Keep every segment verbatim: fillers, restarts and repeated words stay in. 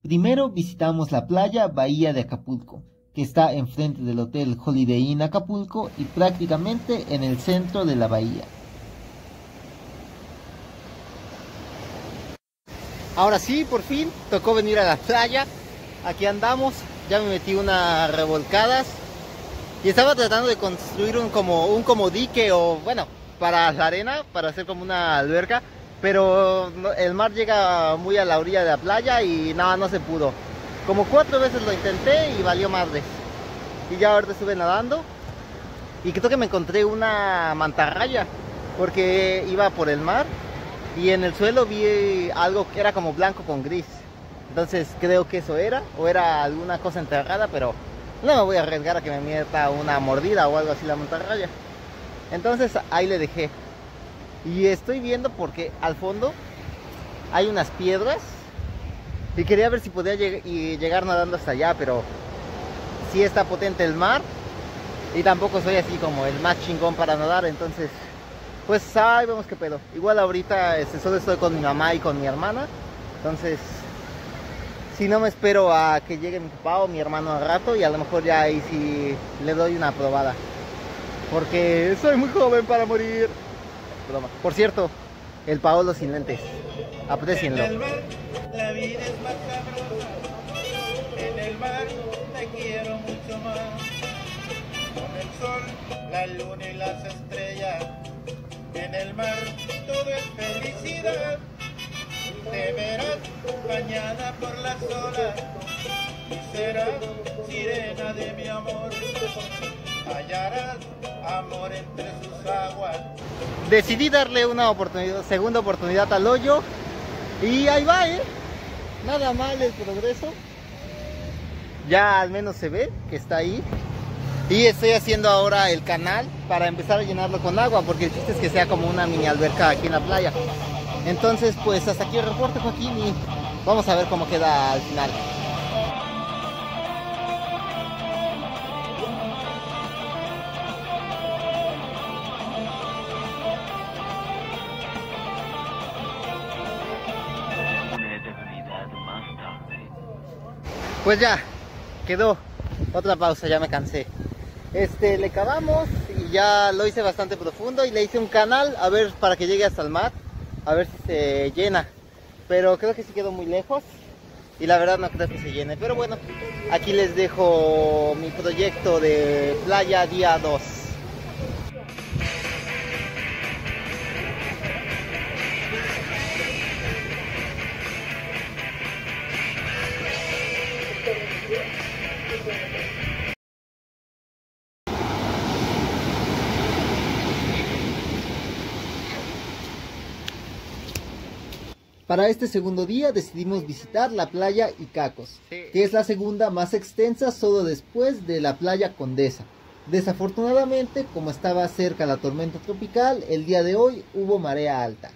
Primero visitamos la playa Bahía de Acapulco, que está enfrente del Hotel Holiday Inn Acapulco y prácticamente en el centro de la bahía. Ahora sí, por fin, tocó venir a la playa. Aquí andamos, ya me metí unas revolcadas y estaba tratando de construir un como, un como dique o bueno, para la arena, para hacer como una alberca, pero no, el mar llega muy a la orilla de la playa y nada, no se pudo. Como cuatro veces lo intenté y valió madres. Y ya ahorita estuve nadando y creo que me encontré una mantarraya porque iba por el mar y en el suelo vi algo que era como blanco con gris. Entonces creo que eso era, o era alguna cosa enterrada, pero no me voy a arriesgar a que me meta una mordida o algo así la mantarraya. Entonces ahí le dejé. Y estoy viendo porque al fondo hay unas piedras y quería ver si podía lleg y llegar nadando hasta allá, pero sí está potente el mar y tampoco soy así como el más chingón para nadar, entonces pues ahí vemos qué pedo. Igual ahorita este, solo estoy con mi mamá y con mi hermana, entonces si no me espero a que llegue mi papá o mi hermano al rato y a lo mejor ya ahí sí le doy una probada, porque soy muy joven para morir. Broma. Por cierto, el Paolo sin lentes, aprecienlo. En el mar la vida es más sabrosa, en el mar te quiero mucho más, con el sol, la luna y las estrellas, en el mar todo es felicidad, te verás bañada por las olas y serás sirena de mi amor, hallarás amor entre sus aguas. Decidí darle una oportunidad, segunda oportunidad al hoyo y ahí va, ¿eh? Nada mal el progreso. Ya al menos se ve que está ahí. Y estoy haciendo ahora el canal para empezar a llenarlo con agua, porque el chiste es que sea como una mini alberca aquí en la playa. Entonces pues hasta aquí el reporte, Joaquín, y vamos a ver cómo queda al final. Pues ya, quedó. Otra pausa, ya me cansé. Este, le cavamos y ya lo hice bastante profundo y le hice un canal, a ver, para que llegue hasta el mar, a ver si se llena. Pero creo que sí quedó muy lejos y la verdad no creo que se llene. Pero bueno, aquí les dejo mi proyecto de playa día dos. Para este segundo día decidimos visitar la playa Icacos, sí, que es la segunda más extensa solo después de la playa Condesa. Desafortunadamente, como estaba cerca la tormenta tropical, el día de hoy hubo marea alta.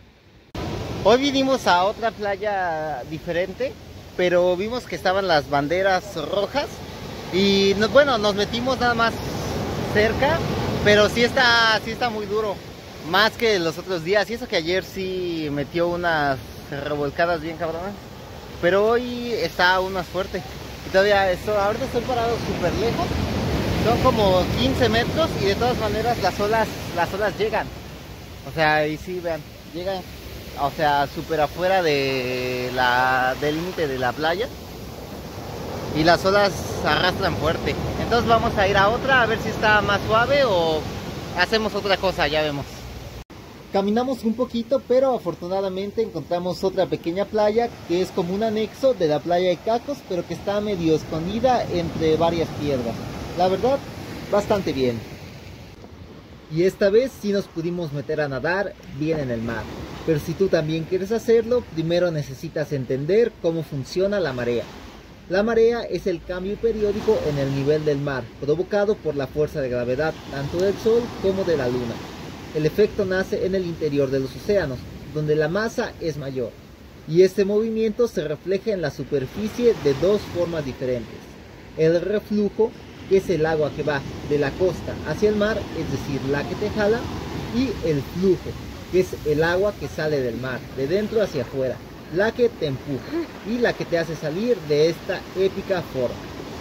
Hoy vinimos a otra playa diferente, pero vimos que estaban las banderas rojas y no, bueno, nos metimos nada más cerca, pero sí está, sí está muy duro. Más que los otros días, y eso que ayer sí metió unas revolcadas bien cabronas, pero hoy está aún más fuerte. Y todavía esto, ahorita estoy parado súper lejos, son como quince metros y de todas maneras las olas, las olas llegan. O sea, ahí sí, vean, llegan, o sea, súper afuera de la, del límite de la playa. Y las olas arrastran fuerte. Entonces vamos a ir a otra a ver si está más suave o hacemos otra cosa, ya vemos. Caminamos un poquito, pero afortunadamente encontramos otra pequeña playa que es como un anexo de la playa de Icacos, pero que está medio escondida entre varias piedras. La verdad, bastante bien. Y esta vez sí nos pudimos meter a nadar bien en el mar. Pero si tú también quieres hacerlo, primero necesitas entender cómo funciona la marea. La marea es el cambio periódico en el nivel del mar, provocado por la fuerza de gravedad tanto del Sol como de la Luna. El efecto nace en el interior de los océanos, donde la masa es mayor, y este movimiento se refleja en la superficie de dos formas diferentes. El reflujo, que es el agua que va de la costa hacia el mar, es decir, la que te jala, y el flujo, que es el agua que sale del mar, de dentro hacia afuera, la que te empuja y la que te hace salir de esta épica forma.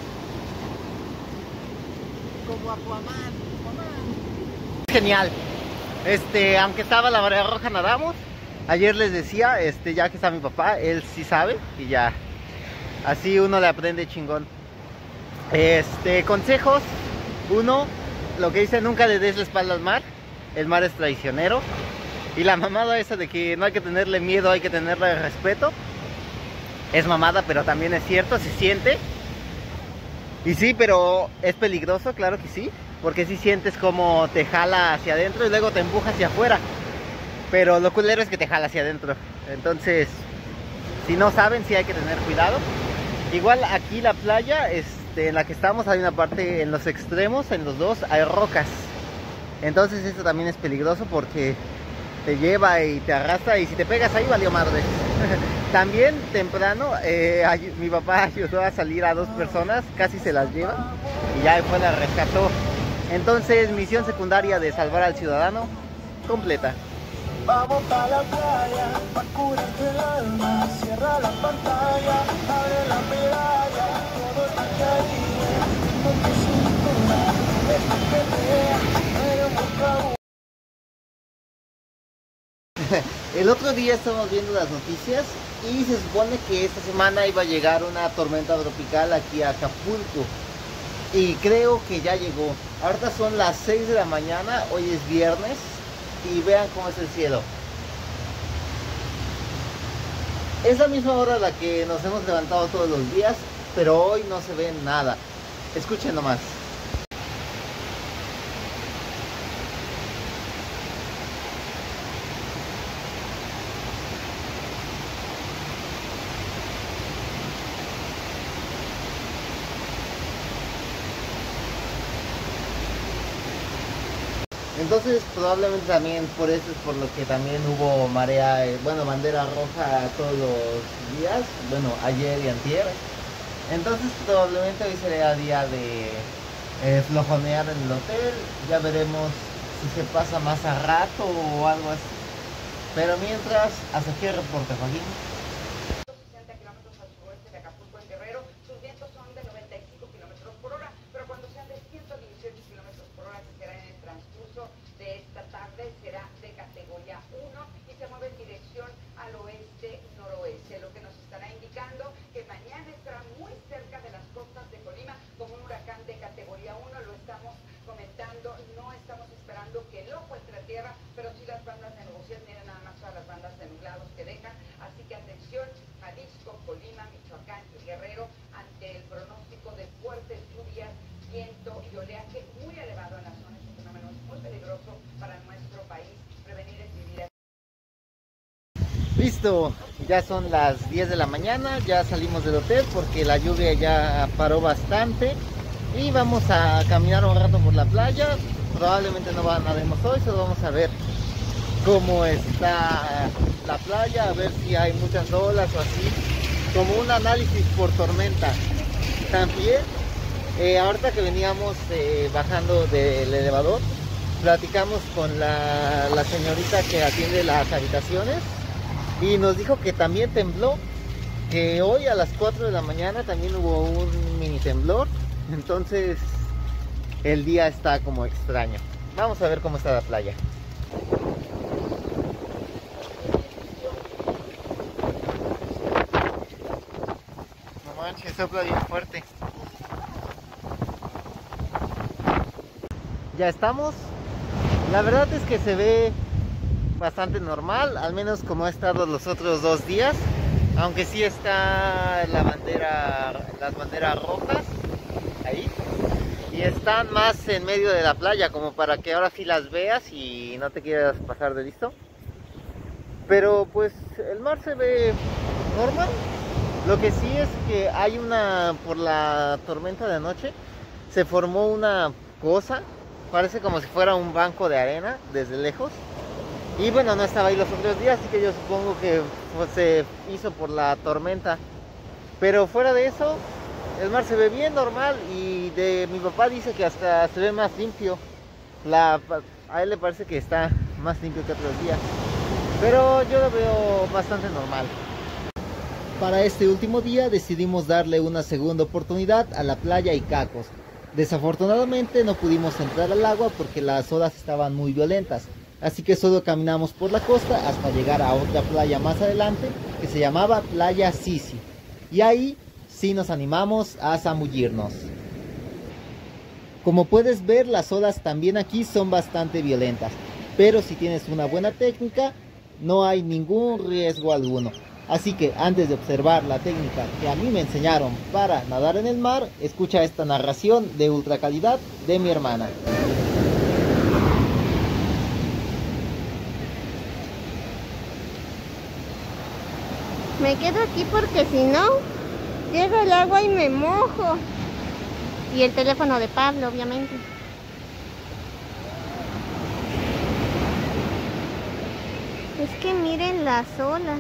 Como Aquaman, Aquaman. Genial. Este, aunque estaba la marea roja, nadamos. Ayer les decía, este, ya que está mi papá, él sí sabe y ya. Así uno le aprende chingón. Este, consejos. Uno, lo que dice, nunca le des la espalda al mar. El mar es traicionero. Y la mamada esa de que no hay que tenerle miedo, hay que tenerle respeto. Es mamada, pero también es cierto, se siente. Y sí, pero es peligroso, claro que sí. Porque sí sientes como te jala hacia adentro y luego te empuja hacia afuera. Pero lo culero es que te jala hacia adentro. Entonces, si no saben, sí hay que tener cuidado. Igual aquí la playa, este, en la que estamos, hay una parte en los extremos, en los dos, hay rocas. Entonces esto también es peligroso porque te lleva y te arrastra, y si te pegas ahí valió madre. También temprano eh, ay, mi papá ayudó a salir a dos personas, casi se las lleva y ya después las rescató. Entonces, misión secundaria de salvar al ciudadano completa. Vamos a la playa, pa' curarte el alma, cierra la pantalla, abre la medalla, todo está Caribe, con tu cintura, deja que vea, eres un cabo. El otro día estábamos viendo las noticias y se supone que esta semana iba a llegar una tormenta tropical aquí a Acapulco. Y creo que ya llegó. Ahorita son las seis de la mañana, hoy es viernes. Y vean cómo es el cielo. Es la misma hora a la que nos hemos levantado todos los días, pero hoy no se ve nada. Escuchen nomás. Entonces probablemente también por eso es por lo que también hubo marea, eh, bueno, bandera roja todos los días, bueno, ayer y antier. Entonces probablemente hoy sería día de eh, flojonear en el hotel. Ya veremos si se pasa más a rato o algo así. Pero mientras, hasta aquí el reporte, Joaquín. sesenta kilómetros al suroeste de Acapulco, en Guerrero. Sus vientos son de noventa y cinco kilómetros por hora, pero cuando sean de ciento dieciocho kilómetros por hora, que será en el transcurso de esta tarde, será de categoría uno y se mueve en dirección al oeste-noroeste, lo que nos estará indicando que mañana estará muy cerca de las costas de Colima como un huracán de categoría uno. Lo estamos comentando, no estamos esperando que el ojo entre tierra, pero sí las bandas de nubosidad. Miren nada más todas las bandas de nublados que dejan, así que atención, Jalisco, Colima, Michoacán y Guerrero, ante el pronóstico de fuertes lluvias, viento y oleaje muy elevado en la zona. Es un fenómeno muy peligroso para nuestro país. Prevenir es vivir. Listo, ya son las diez de la mañana, ya salimos del hotel porque la lluvia ya paró bastante y vamos a caminar un rato por la playa. Probablemente no nademos hoy, solo vamos a ver cómo está la playa, a ver si hay muchas olas o así, como un análisis por tormenta. También, eh, ahorita que veníamos eh, bajando del elevador, platicamos con la, la señorita que atiende las habitaciones y nos dijo que también tembló, que hoy a las cuatro de la mañana también hubo un mini temblor. Entonces el día está como extraño. Vamos a ver cómo está la playa. No manches, sopla bien fuerte. Ya estamos. La verdad es que se ve bastante normal, al menos como ha estado los otros dos días, aunque sí está la bandera, las banderas rojas ahí, y están más en medio de la playa como para que ahora sí las veas y no te quieras pasar de listo. Pero pues el mar se ve normal. Lo que sí es que hay una, por la tormenta de anoche se formó una cosa, parece como si fuera un banco de arena desde lejos. Y bueno, no estaba ahí los otros días, así que yo supongo que pues, se hizo por la tormenta. Pero fuera de eso, el mar se ve bien normal y de mi papá dice que hasta se ve más limpio. La, a él le parece que está más limpio que otros días. Pero yo lo veo bastante normal. Para este último día decidimos darle una segunda oportunidad a la playa Icacos. Desafortunadamente no pudimos entrar al agua porque las olas estaban muy violentas, así que solo caminamos por la costa hasta llegar a otra playa más adelante que se llamaba Playa Sisi, y ahí sí nos animamos a zambullirnos. Como puedes ver, las olas también aquí son bastante violentas, pero si tienes una buena técnica no hay ningún riesgo alguno. Así que antes de observar la técnica que a mí me enseñaron para nadar en el mar, escucha esta narración de ultra calidad de mi hermana. Me quedo aquí porque si no, llega el agua y me mojo. Y el teléfono de Pablo, obviamente. Es que miren las olas.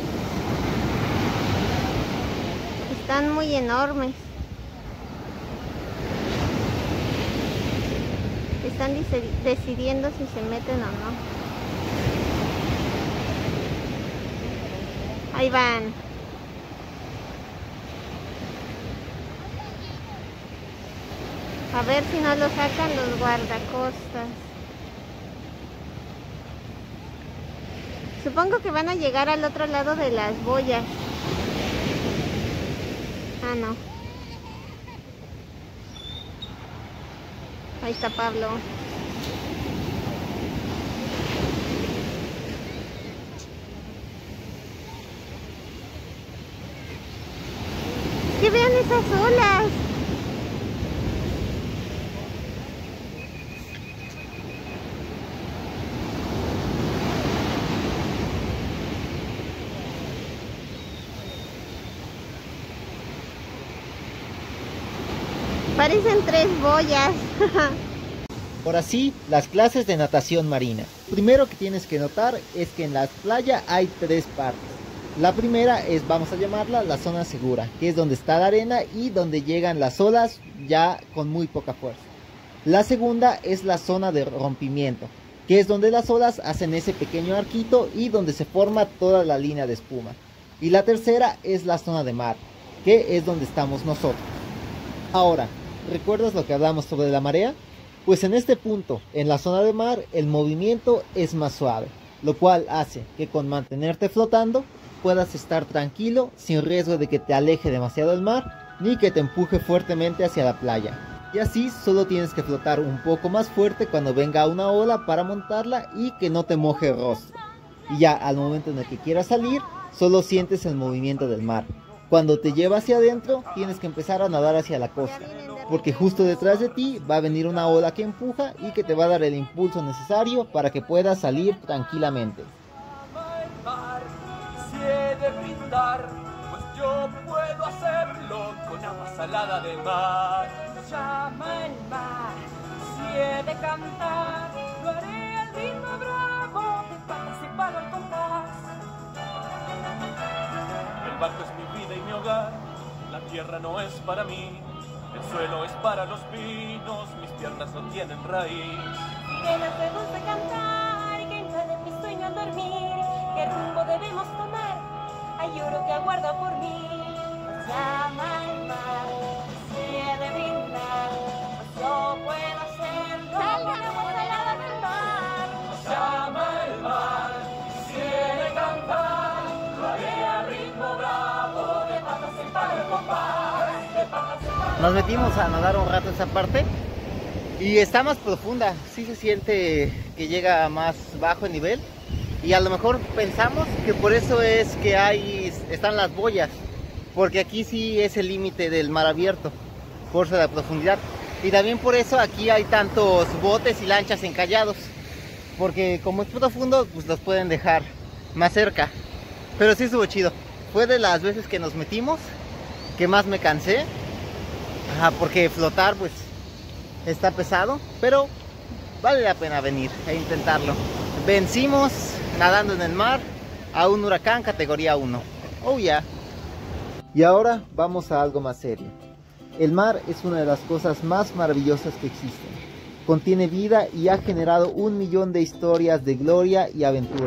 Están muy enormes. Están decidiendo si se meten o no. Ahí van. A ver si no lo sacan los guardacostas. Supongo que van a llegar al otro lado de las boyas. Ah, no. Ahí está Pablo. Que vean esas olas. Parecen tres boyas. Ahora sí, las clases de natación marina. Primero que tienes que notar es que en la playa hay tres partes. La primera es, vamos a llamarla, la zona segura, que es donde está la arena y donde llegan las olas ya con muy poca fuerza. La segunda es la zona de rompimiento, que es donde las olas hacen ese pequeño arquito y donde se forma toda la línea de espuma. Y la tercera es la zona de mar, que es donde estamos nosotros. Ahora, ¿recuerdas lo que hablamos sobre la marea? Pues en este punto, en la zona de mar, el movimiento es más suave, lo cual hace que con mantenerte flotando puedas estar tranquilo sin riesgo de que te aleje demasiado el mar ni que te empuje fuertemente hacia la playa. Y así solo tienes que flotar un poco más fuerte cuando venga una ola para montarla y que no te moje el rostro. Y ya al momento en el que quieras salir, solo sientes el movimiento del mar. Cuando te lleva hacia adentro, tienes que empezar a nadar hacia la costa, porque justo detrás de ti va a venir una ola que empuja y que te va a dar el impulso necesario para que puedas salir tranquilamente. De brindar, pues yo puedo hacerlo con agua salada del mar. Llama el mar, si he de cantar, lo haré al ritmo bravo de patas y palo al compás. El barco es mi vida y mi hogar, la tierra no es para mí, el suelo es para los pinos, mis piernas no tienen raíz. Que nos gusta cantar, que entrada en mi sueño al dormir, qué rumbo debemos tomar. Hay oro que aguarda por mí. Nos llama el mar, si he de brindar, pues yo puedo hacerlo con agua salada del mar. Nos llama el mar, si he de cantar, lo haré a ritmo bravo, de patas en palo el compás, de patas en palo. Nos metimos a nadar un rato esa parte y está más profunda, sí se siente que llega más bajo el nivel. Y a lo mejor pensamos que por eso es que hay, están las boyas, porque aquí sí es el límite del mar abierto, por la profundidad. Y también por eso aquí hay tantos botes y lanchas encallados, porque como es profundo, pues los pueden dejar más cerca. Pero sí estuvo chido. Fue de las veces que nos metimos que más me cansé, ajá, porque flotar pues está pesado, pero vale la pena venir e intentarlo. Vencimos nadando en el mar a un huracán categoría uno. Oh yeah. Y ahora vamos a algo más serio. El mar es una de las cosas más maravillosas que existen. Contiene vida y ha generado un millón de historias de gloria y aventuras.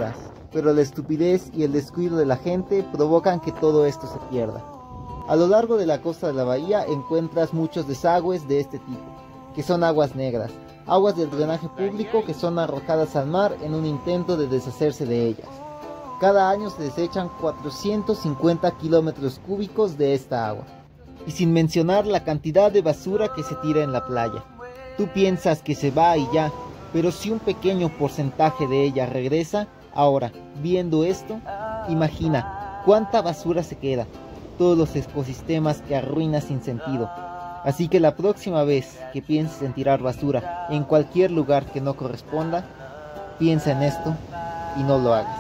pero la estupidez y el descuido de la gente provocan que todo esto se pierda. A lo largo de la costa de la bahía encuentras muchos desagües de este tipo, que son aguas negras, aguas del drenaje público que son arrojadas al mar en un intento de deshacerse de ellas. Cada año se desechan cuatrocientos cincuenta kilómetros cúbicos de esta agua, y sin mencionar la cantidad de basura que se tira en la playa. Tú piensas que se va y ya, pero si un pequeño porcentaje de ella regresa, ahora, viendo esto, imagina cuánta basura se queda, todos los ecosistemas que arruina sin sentido. Así que la próxima vez que pienses en tirar basura en cualquier lugar que no corresponda, piensa en esto y no lo hagas.